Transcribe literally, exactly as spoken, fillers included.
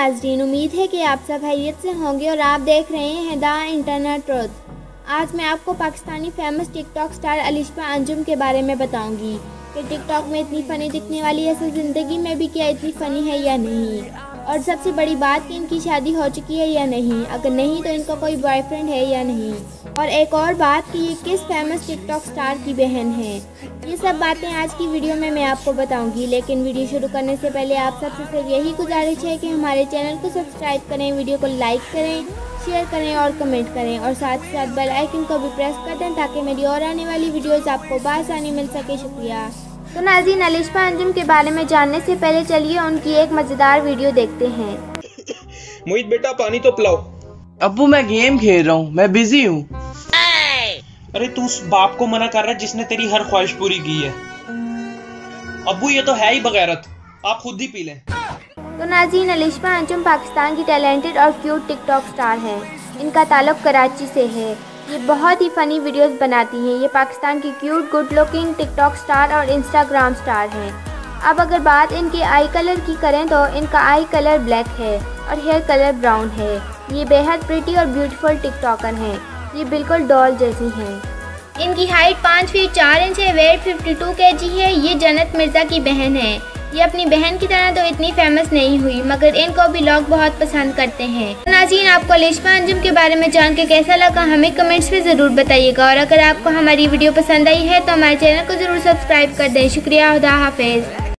नाज़रीन, उम्मीद है कि आप सब खैरियत से होंगे और आप देख रहे हैं द इंटरनेट ट्रुथ। आज मैं आपको Pakistani famous TikTok star Alisha Anjum के बारे में बताऊंगी कि टिकटॉक में इतनी फ़नी दिखने वाली ऐसी ज़िंदगी में भी क्या इतनी फ़नी है या नहीं, और सबसे बड़ी बात कि इनकी शादी हो चुकी है या नहीं, अगर नहीं तो इनका कोई बॉयफ्रेंड है या नहीं, और एक और बात कि ये किस फेमस टिकटॉक स्टार की बहन है। ये सब बातें आज की वीडियो में मैं आपको बताऊंगी, लेकिन वीडियो शुरू करने से पहले आप सबसे सिर्फ यही गुजारिश है कि हमारे चैनल को सब्सक्राइब करें, वीडियो को लाइक करें, शेयर करें और कमेंट करें, और साथ ही साथ बेल आइकन को भी प्रेस कर दें ताकि मेरी और आने वाली वीडियोज़ आपको बआसानी मिल सके। शुक्रिया। तो नाज़रीन, अलिशा अंजुम के बारे में जानने से पहले चलिए उनकी एक मज़ेदार वीडियो देखते हैं। मोहित बेटा पानी तो पिलाओ। अब्बू मैं गेम खेल रहा हूँ, मैं बिजी हूँ। अरे तू उस बाप को मना कर रहा है जिसने तेरी हर ख्वाहिश पूरी की है। अब्बू ये तो है ही बगैरत, आप खुद ही पी लें। तो नाज़रीन, अलिशा अंजुम पाकिस्तान की टैलेंटेड और क्यूट टिकटॉक स्टार हैं। इनका ताल्लुक़ कराची से है। ये बहुत ही फ़नी वीडियोस बनाती हैं। ये पाकिस्तान की cute good looking TikTok star और इंस्टाग्राम स्टार हैं। अब अगर बात इनके आई कलर की करें तो इनका आई कलर ब्लैक है और हेयर कलर ब्राउन है। ये बेहद प्रिटी और ब्यूटीफुल टिकटॉकर हैं। ये बिल्कुल डॉल जैसी हैं। इनकी हाइट पाँच फीट चार इंच है, वेट बावन केजी है। ये जन्नत मिर्ज़ा की बहन है। ये अपनी बहन की तरह तो इतनी फेमस नहीं हुई, मगर इनको भी लोग बहुत पसंद करते हैं। नाज़रीन, आपको अलिशा अंजुम के बारे में जान के कैसा लगा हमें कमेंट्स में ज़रूर बताइएगा, और अगर आपको हमारी वीडियो पसंद आई है तो हमारे चैनल को ज़रूर सब्सक्राइब कर दें। शुक्रिया, खुदा हाफिज़।